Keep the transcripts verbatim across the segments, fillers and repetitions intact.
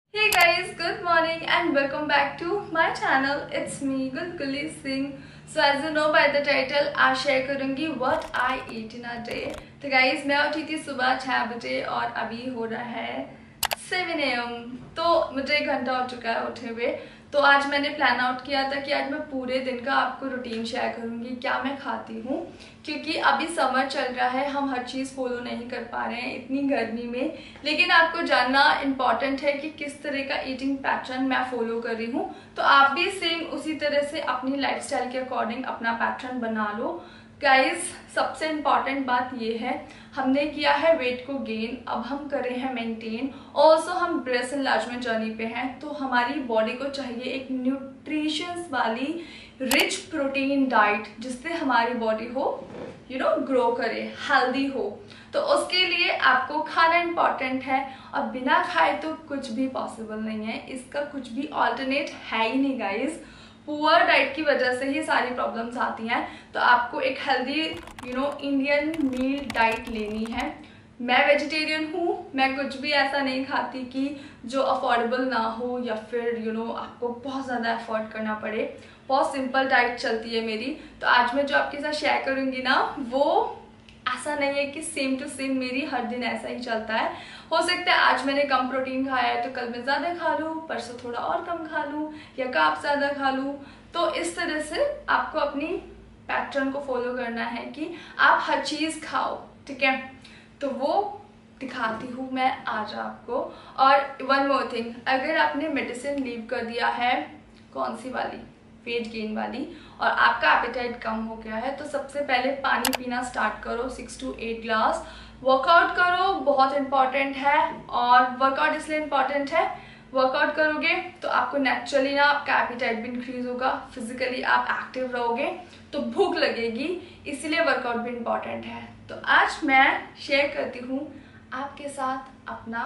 Hey guys, good morning and welcome back to my channel. It's me Gulguli Singh. So as you know by the title, आज share करूँगी what I eat in a day. तो guys मैं उठी थी सुबह छह बजे और अभी हो रहा है सेवन ए एम तो मुझे एक घंटा हो चुका है उठे हुए। तो आज मैंने प्लान आउट किया था कि आज मैं पूरे दिन का आपको रूटीन शेयर करूंगी, क्या मैं खाती हूँ, क्योंकि अभी समर चल रहा है, हम हर चीज़ फॉलो नहीं कर पा रहे हैं इतनी गर्मी में। लेकिन आपको जानना इम्पॉर्टेंट है कि किस तरह का ईटिंग पैटर्न मैं फॉलो कर रही हूँ, तो आप भी सेम उसी तरह से अपनी लाइफस्टाइल के अकॉर्डिंग अपना पैटर्न बना लो। गाइज सबसे इम्पॉर्टेंट बात ये है, हमने किया है वेट को गेन, अब हम कर रहे हैं मेंटेन। ऑल्सो हम ब्रेस्ट एनलार्जमेंट जर्नी पे हैं, तो हमारी बॉडी को चाहिए एक न्यूट्रिशंस वाली रिच प्रोटीन डाइट जिससे हमारी बॉडी हो यू नो ग्रो करे, हेल्दी हो। तो उसके लिए आपको खाना इम्पॉर्टेंट है और बिना खाए तो कुछ भी पॉसिबल नहीं है, इसका कुछ भी ऑल्टरनेट है ही नहीं गाइज। पुअर डाइट की वजह से ही सारी प्रॉब्लम्स आती हैं, तो आपको एक healthy you know Indian meal diet लेनी है। मैं वेजिटेरियन हूँ, मैं कुछ भी ऐसा नहीं खाती कि जो अफोर्डेबल ना हो या फिर यू you नो know, आपको बहुत ज़्यादा अफोर्ड करना पड़े। बहुत सिंपल डाइट चलती है मेरी। तो आज मैं जो आपके साथ शेयर करूँगी ना, वो ऐसा नहीं है कि सेम टू सेम मेरी हर दिन ऐसा ही चलता है। हो सकता है आज मैंने कम प्रोटीन खाया है तो कल मैं ज़्यादा खा लूँ, परसों थोड़ा और कम खा लूँ या कार्ब्स ज़्यादा खा लूँ। तो इस तरह से आपको अपनी पैटर्न को फॉलो करना है कि आप हर चीज़ खाओ, ठीक है। तो वो दिखाती हूँ मैं आज आपको। और वन मोर थिंग, अगर आपने मेडिसिन लीव कर दिया है, कौन सी वाली, वेट गेन वाली, और आपका एपेटाइट कम हो गया है, तो सबसे पहले पानी पीना स्टार्ट करो, six to eight glass. Workout करो, बहुत इंपॉर्टेंट है। और वर्कआउट इसलिए इंपॉर्टेंट है, वर्कआउट करोगे तो आपको नेचुरली ना आपका एपेटाइट भी इंक्रीज होगा, फिजिकली आप एक्टिव रहोगे तो भूख लगेगी, इसीलिए वर्कआउट भी इंपॉर्टेंट है। तो आज मैं शेयर करती हूँ आपके साथ अपना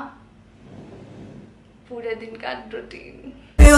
पूरे दिन का रूटीन।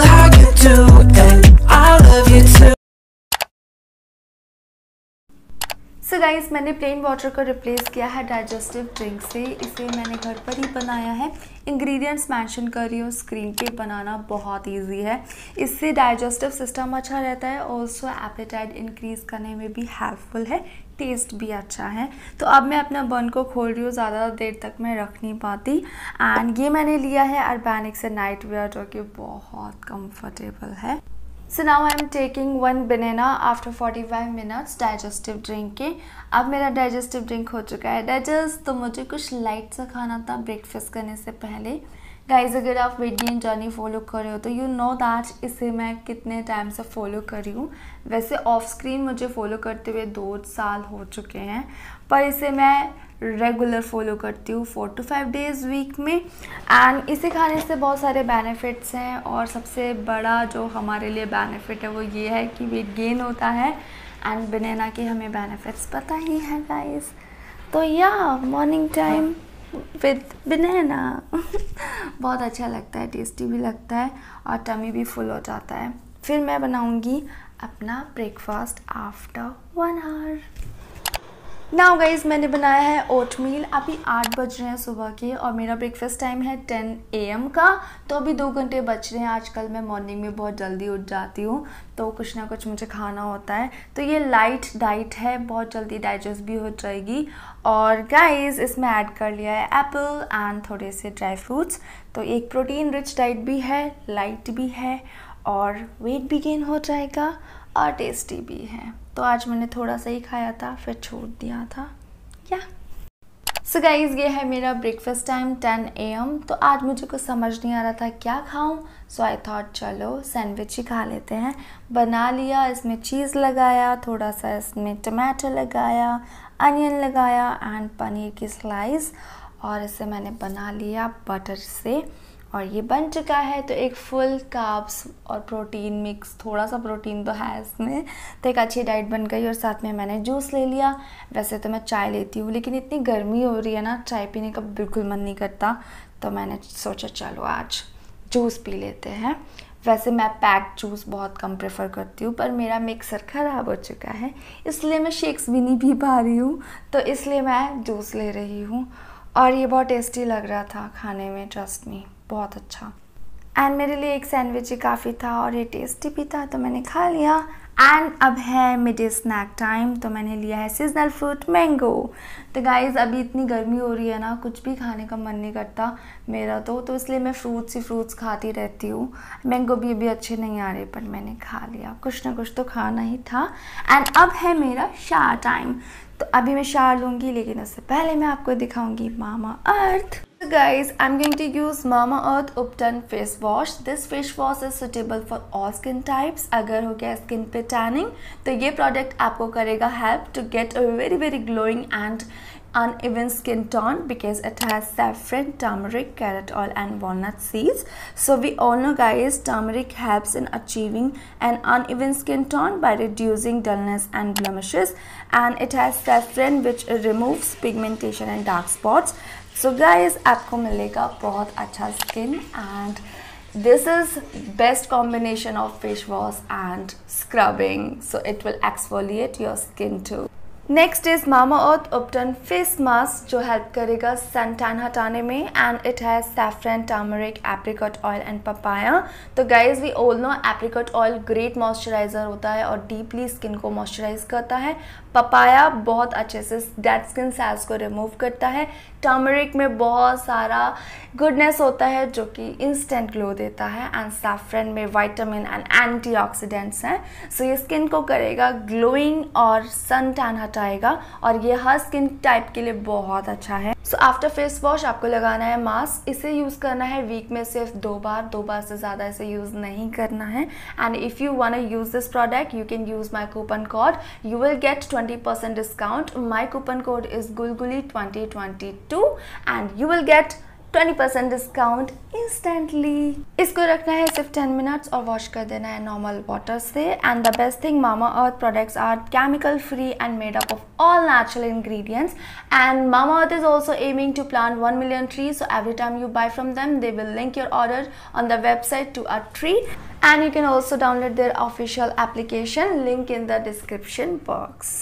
सो गाइस मैंने प्लेन वाटर को रिप्लेस किया है डाइजेस्टिव ड्रिंक से। इसे मैंने घर पर ही बनाया है, इंग्रेडिएंट्स मेंशन कर रही हूँ स्क्रीन पे, बनाना बहुत इजी है। इससे डाइजेस्टिव सिस्टम अच्छा रहता है, ऑल्सो एपेटाइट इंक्रीज करने में भी हेल्पफुल है, टेस्ट भी अच्छा है। तो अब मैं अपना बन को खोल रही हूँ, ज़्यादा देर तक मैं रख नहीं पाती। एंड ये मैंने लिया है अर्बैनिक से नाइट वेयर, जो कि बहुत कम्फर्टेबल है। So now I am taking one banana after forty five minutes digestive drink के। अब मेरा डाइजेस्टिव ड्रिंक हो चुका है डाइजेस्ट। तो मुझे कुछ लाइट सा खाना था ब्रेकफास्ट करने से पहले। गाइज अगर आप वेट गेन जर्नी फॉलो कर रहे हो तो यू नो दैट इसे मैं कितने टाइम से फॉलो कर रही हूँ। वैसे ऑफ स्क्रीन मुझे फॉलो करते हुए दो साल हो चुके हैं, पर इसे मैं रेगुलर फॉलो करती हूँ four to five days week में। एंड इसे खाने से बहुत सारे बेनिफिट्स हैं, और सबसे बड़ा जो हमारे लिए बेनिफिट है वो ये है कि वेट गेन होता है। एंड बनाना के हमें बेनिफिट्स पता ही है गाइस। तो या मॉर्निंग टाइम विद बनाना बहुत अच्छा लगता है, टेस्टी भी लगता है और टमी भी फुल हो जाता है। फिर मैं बनाऊंगी अपना breakfast after one hour. Now guys मैंने बनाया है ओट मील। अभी आठ बज रहे हैं सुबह के और मेरा ब्रेकफास्ट टाइम है टेन ए एम का, तो अभी दो घंटे बच रहे हैं। आजकल मैं मॉर्निंग में बहुत जल्दी उठ जाती हूँ, तो कुछ ना कुछ मुझे खाना होता है। तो ये लाइट डाइट है, बहुत जल्दी डाइजेस्ट भी हो जाएगी। और गाइज इसमें ऐड कर लिया है एप्पल एंड थोड़े से ड्राई फ्रूट्स। तो एक प्रोटीन रिच डाइट भी है, लाइट भी है और वेट भी गेन हो जाएगा और टेस्टी भी है। तो आज मैंने थोड़ा सा ही खाया था, फिर छोड़ दिया था या सो गाइज ये है मेरा breakfast time ten A M. तो आज मुझे कुछ समझ नहीं आ रहा था क्या खाऊं, सो आई थॉट चलो सैंडविच ही खा लेते हैं। बना लिया, इसमें चीज़ लगाया, थोड़ा सा इसमें टमाटो लगाया, अनियन लगाया एंड पनीर की स्लाइस, और इसे मैंने बना लिया बटर से और ये बन चुका है। तो एक फुल कार्ब्स और प्रोटीन मिक्स, थोड़ा सा प्रोटीन तो है इसमें, तो एक अच्छी डाइट बन गई। और साथ में मैंने जूस ले लिया। वैसे तो मैं चाय लेती हूँ, लेकिन इतनी गर्मी हो रही है ना, चाय पीने का बिल्कुल मन नहीं करता, तो मैंने सोचा चलो आज जूस पी लेते हैं। वैसे मैं पैक्ड जूस बहुत कम प्रेफर करती हूँ, पर मेरा मिक्सर ख़राब हो चुका है, इसलिए मैं शेक्स भी नहीं पी पा रही हूँ, तो इसलिए मैं जूस ले रही हूँ। और ये बहुत टेस्टी लग रहा था खाने में, ट्रस्ट मी, बहुत अच्छा। एंड मेरे लिए एक सैंडविच ही काफ़ी था और ये टेस्टी भी था तो मैंने खा लिया। एंड अब है मिड डे स्नैक टाइम, तो मैंने लिया है सीजनल फ्रूट मैंगो। तो गाइज़ अभी इतनी गर्मी हो रही है ना, कुछ भी खाने का मन नहीं करता मेरा तो तो इसलिए मैं फ्रूट्स ही फ्रूट्स खाती रहती हूँ। मैंगो भी अभी अच्छे नहीं आ रहे पर मैंने खा लिया, कुछ ना कुछ तो खाना ही था। एंड अब है मेरा शावर टाइम, तो अभी मैं शावर लूँगी लेकिन उससे पहले मैं आपको दिखाऊँगी मामा अर्थ। So guys, I'm going to use Mamaearth Upton face wash. This face wash is suitable for all skin types. अगर हो गया स्किन पे टैनिंग तो ये प्रोडक्ट आपको करेगा help to get a very very glowing and uneven skin tone because it has saffron, turmeric, carrot oil and walnut seeds. So we all know guys, turmeric helps in achieving an uneven skin tone by reducing dullness and blemishes, and it has saffron which removes pigmentation and dark spots. So guys, आपको मिलेगा बहुत अच्छा skin and this is best combination of face wash and scrubbing, so it will exfoliate your skin too. Next is Mamaearth ubtan face mask जो help करेगा sun tan हटाने में and it has saffron, turmeric, apricot oil and papaya. तो guys we all know apricot oil great moisturiser होता है और deeply skin को moisturise करता है। पपाया बहुत अच्छे से डेड स्किन सेल्स को रिमूव करता है। टर्मरिक में बहुत सारा गुडनेस होता है जो कि इंस्टेंट ग्लो देता है एंड सैफरन में विटामिन एंड एंटीऑक्सीडेंट्स हैं, सो ये स्किन को करेगा ग्लोइंग और सन टैन हटाएगा और ये हर स्किन टाइप के लिए बहुत अच्छा है। सो आफ्टर फेस वॉश आपको लगाना है मास्क, इसे यूज़ करना है वीक में सिर्फ दो बार, दो बार से ज़्यादा इसे यूज़ नहीं करना है। And if you want to use this product you can use my coupon code, you will get twenty percent discount. My coupon code is Gulguli twenty twenty two and you will get twenty percent discount instantly. इसको रखना है सिर्फ ten minutes और wash कर देना है normal water से। And the best thing, Mamaearth products are chemical free and made up of all natural ingredients, and Mamaearth is also aiming to plant one million trees, so every time you buy from them they will link your order on the website to a tree, and you can also download their official application, link in the description box.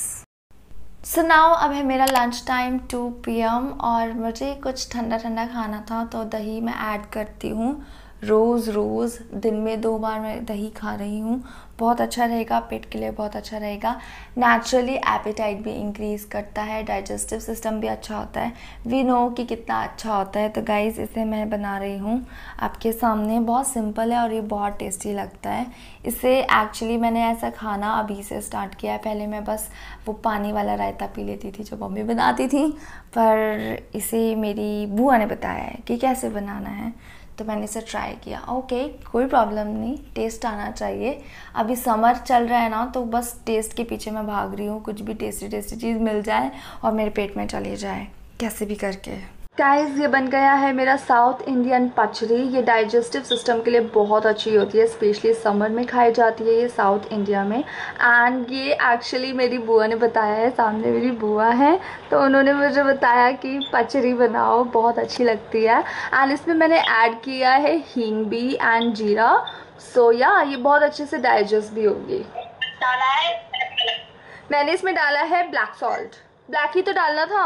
So now अब है मेरा lunch time two P M और मुझे कुछ ठंडा ठंडा खाना था तो दही मैं ऐड करती हूँ रोज़ रोज़, दिन में दो बार मैं दही खा रही हूँ। बहुत अच्छा रहेगा, पेट के लिए बहुत अच्छा रहेगा। नेचुरली एपेटाइट भी इंक्रीज़ करता है, डाइजेस्टिव सिस्टम भी अच्छा होता है। वी नो कि कितना अच्छा होता है। तो गाइज़ इसे मैं बना रही हूँ आपके सामने, बहुत सिंपल है और ये बहुत टेस्टी लगता है। इसे एक्चुअली मैंने ऐसा खाना अभी से स्टार्ट किया है, पहले मैं बस वो पानी वाला रायता पी लेती थी जो मम्मी बनाती थी, पर इसे मेरी बुआ ने बताया है कि कैसे बनाना है तो मैंने इसे ट्राई किया। ओके कोई प्रॉब्लम नहीं, टेस्ट आना चाहिए। अभी समर चल रहा है ना तो बस टेस्ट के पीछे मैं भाग रही हूँ, कुछ भी टेस्टी टेस्टी चीज़ मिल जाए और मेरे पेट में चले जाए कैसे भी करके। गाइस ये बन गया है मेरा साउथ इंडियन पचरी। ये डाइजेस्टिव सिस्टम के लिए बहुत अच्छी होती है, स्पेशली समर में खाई जाती है ये साउथ इंडिया में। एंड ये एक्चुअली मेरी बुआ ने बताया है, सामने मेरी बुआ है तो उन्होंने मुझे बताया कि पचरी बनाओ, बहुत अच्छी लगती है। एंड इसमें मैंने ऐड किया है हींग भी एंड जीरा, सो या ये बहुत अच्छे से डाइजेस्ट भी होगी। डाला है मैंने इसमें डाला है ब्लैक सॉल्ट, ब्लैक ही तो डालना था,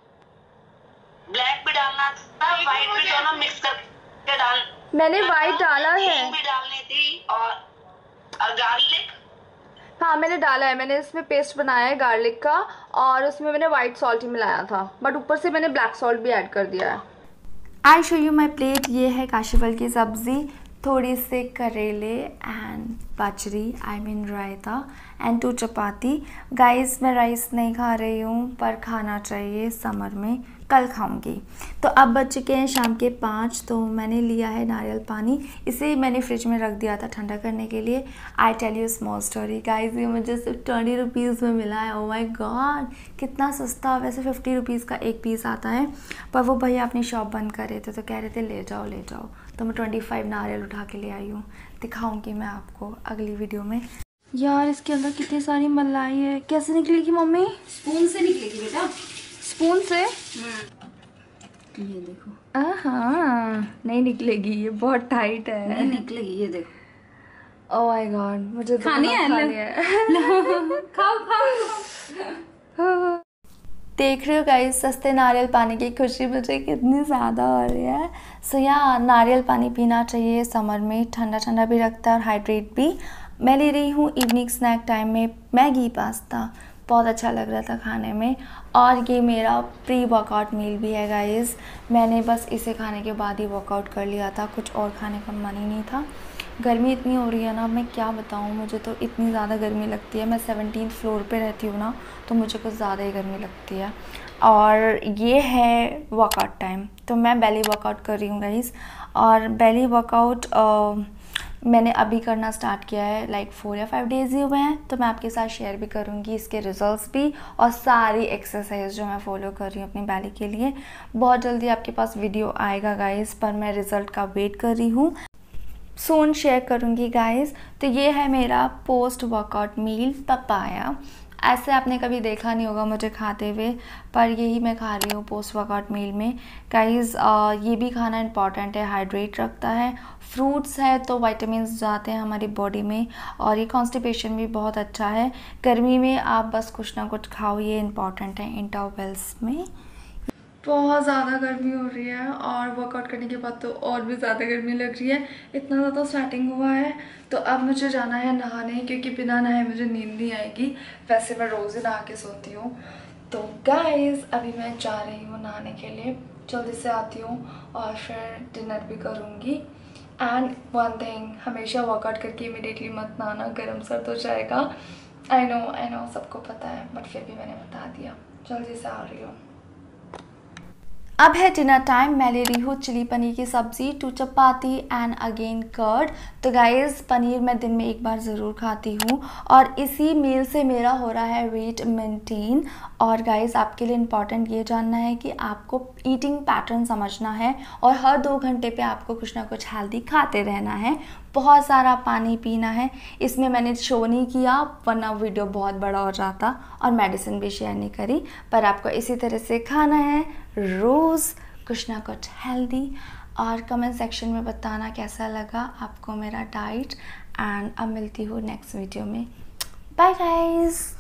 ब्लैक भी डालना था, व्हाइट भी दोनों मिक्स करके डाल। मैंने व्हाइट डाला है, भी डालनी थी और, और गार्लिक हाँ मैंने डाला है, मैंने इसमें पेस्ट बनाया है गार्लिक का और उसमें मैंने व्हाइट सॉल्ट ही मिलाया था, बट ऊपर से मैंने ब्लैक सॉल्ट भी ऐड कर दिया है। I show you my plate. ये है काशीफल की सब्ज़ी, थोड़ी से करेले एंड पचरी, I mean raita and two chapati. Guys मैं राइस नहीं खा रही हूँ पर खाना चाहिए समर में, कल खाऊंगी। तो अब बज चुके हैं शाम के पाँच, तो मैंने लिया है नारियल पानी, इसे मैंने फ्रिज में रख दिया था ठंडा करने के लिए। I tell you small story guys, ये मुझे सिर्फ ट्वेंटी रुपीज़ में मिला है। ओ माय गॉड कितना सस्ता, वैसे फिफ्टी रुपीज़ का एक पीस आता है, पर वो भैया अपनी शॉप बंद कर रहे थे तो कह रहे थे ले जाओ ले जाओ, तो मैं ट्वेंटी फाइव नारियल उठा के ले आई हूँ। दिखाऊँगी मैं आपको अगली वीडियो में। यार इसके अंदर कितनी सारी मलाई है, कैसे निकलेगी मम्मी? स्पून से निकलेगी बेटा, स्पून से। ये देखो, हाँ नहीं निकलेगी, ये बहुत टाइट है। नहीं निकलेगी, ये देखो। ओह माय गॉड मुझे खानी है, खा लिया है। खाओ खाओ। देख रहे हो गाइस, सस्ते नारियल पानी की खुशी मुझे कितनी ज़्यादा हो रही है। सो या नारियल पानी पीना चाहिए समर में, ठंडा ठंडा भी रखता है और हाइड्रेट भी। मैं ले रही हूँ इवनिंग स्नैक टाइम में मैगी पास्ता, बहुत अच्छा लग रहा था खाने में। और ये मेरा प्री वर्कआउट मील भी है गाइस। मैंने बस इसे खाने के बाद ही वर्कआउट कर लिया था, कुछ और खाने का मन ही नहीं था। गर्मी इतनी हो रही है ना, मैं क्या बताऊँ, मुझे तो इतनी ज़्यादा गर्मी लगती है। मैं सेवनटीन्थ फ्लोर पे रहती हूँ ना, तो मुझे कुछ ज़्यादा ही गर्मी लगती है। और ये है वर्कआउट टाइम, तो मैं बेली वर्कआउट कर रही हूँ गाइस। और बेली वर्कआउट मैंने अभी करना स्टार्ट किया है, लाइक फोर या फाइव डेज़ ही हुए हैं। तो मैं आपके साथ शेयर भी करूँगी इसके रिजल्ट्स भी और सारी एक्सरसाइज जो मैं फॉलो कर रही हूँ अपनी बेली के लिए। बहुत जल्दी आपके पास वीडियो आएगा गाइस, पर मैं रिज़ल्ट का वेट कर रही हूँ, सून शेयर करूँगी गाइस। तो ये है मेरा पोस्ट वर्कआउट मील पपाया। ऐसे आपने कभी देखा नहीं होगा मुझे खाते हुए, पर यही मैं खा रही हूँ पोस्ट वर्कआउट मील में गाइस। ये भी खाना इंपॉर्टेंट है, हाइड्रेट रखता है। फ्रूट्स है तो विटामिन्स जाते हैं हमारी बॉडी में, और ये कॉन्स्टिपेशन भी बहुत अच्छा है। गर्मी में आप बस कुछ ना कुछ खाओ, ये इंपॉर्टेंट है इंटरवल्स में। बहुत ज़्यादा गर्मी हो रही है और वर्कआउट करने के बाद तो और भी ज़्यादा गर्मी लग रही है, इतना ज़्यादा स्वेटिंग हुआ है। तो अब मुझे जाना है नहाने, क्योंकि बिना नहाए मुझे नींद नहीं आएगी। वैसे मैं रोज़ ही नहा के सोती हूँ। तो गाइस अभी मैं जा रही हूँ नहाने के लिए, जल्दी से आती हूँ और फिर डिनर भी करूँगी। एंड वन थिंग, हमेशा वर्कआउट करके इमीडिएटली मत नहाना, गर्म सर्द हो जाएगा। आई नो आई नो सबको पता है, बट फिर भी मैंने बता दिया। जल्दी से आ रही हूँ। अब है डिनर टाइम। मैं ले रही हूँ चिली पनीर की सब्ज़ी, two chapati and again curd. तो गाइस पनीर मैं दिन में एक बार ज़रूर खाती हूँ और इसी मील से मेरा हो रहा है वेट मेंटेन। और गाइस आपके लिए इम्पॉर्टेंट ये जानना है कि आपको ईटिंग पैटर्न समझना है और हर दो घंटे पे आपको कुछ ना कुछ हेल्दी खाते रहना है। बहुत सारा पानी पीना है। इसमें मैंने शो नहीं किया, वरना वीडियो बहुत बड़ा हो जाता, और मेडिसिन भी शेयर नहीं करी। पर आपको इसी तरह से खाना है रोज़ कुछ ना कुछ हेल्दी। और कमेंट सेक्शन में बताना कैसा लगा आपको मेरा डाइट। एंड अब मिलती हूँ नेक्स्ट वीडियो में। Bye guys.